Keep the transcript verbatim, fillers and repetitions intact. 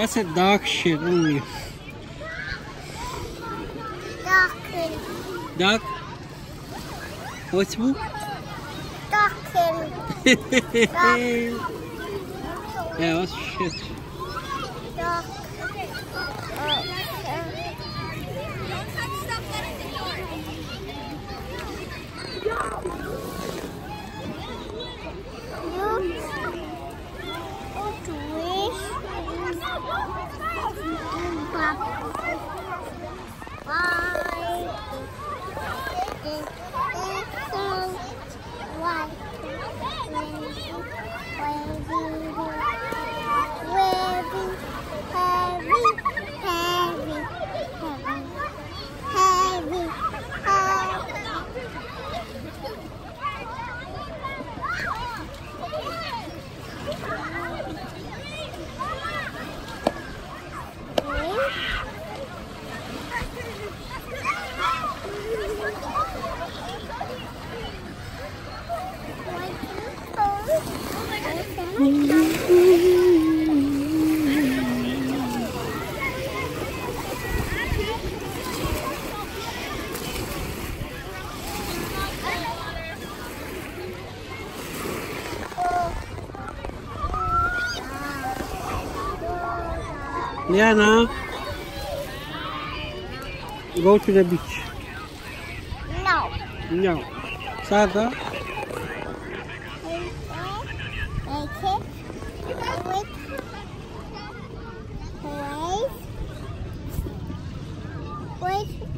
That's a dark shit only. Darken. Dark? What's who? Darken. Yeah, what's shit? Dark. Liana, go to the beach. No. No. Saga. Make it. Wait. Wait. Wait.